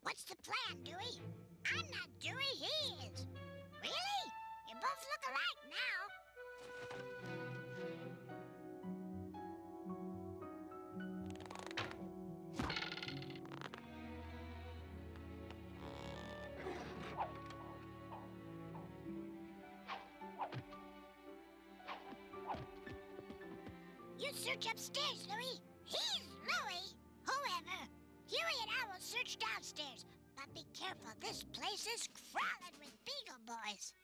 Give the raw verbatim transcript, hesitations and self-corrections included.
What's the plan, Dewey? I'm not Dewey, he is. Really? You both look alike now. You search upstairs, Louie. He's Louie. However, Huey and I will search downstairs. But be careful, this place is crawling with Beagle Boys.